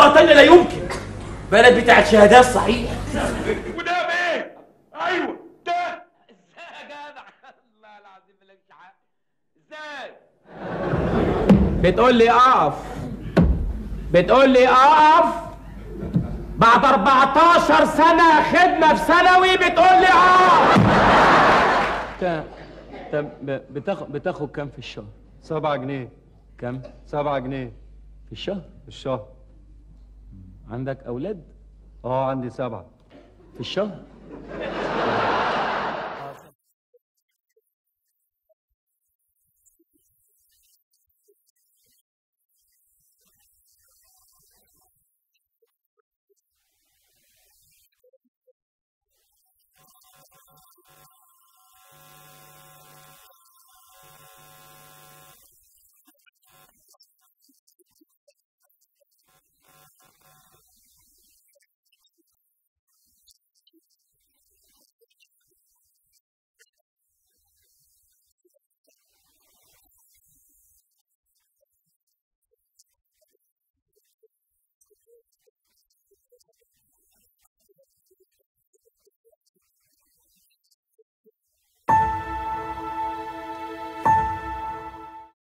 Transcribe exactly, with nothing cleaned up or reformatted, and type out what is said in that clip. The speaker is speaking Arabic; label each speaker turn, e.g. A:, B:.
A: مرة تانية لا يمكن. بلد بتاعت شهادات صحيح.
B: وده بايه؟ ايوه ده.
A: ازاي يا جدع؟ الله العظيم مالكش حق. ازاي؟
C: بتقول لي اقف، بتقول لي اقف بعد أربعتاشر سنة خدمة في ثانوي، بتقول لي اقف.
D: انت انت بتاخد بتاخد كام في الشهر؟
E: سبعة جنيه.
D: كام؟
E: سبعة جنيه
D: في الشهر؟
E: في الشهر.
D: عندك اولاد؟
E: اه عندي سبعة
D: في الشهر؟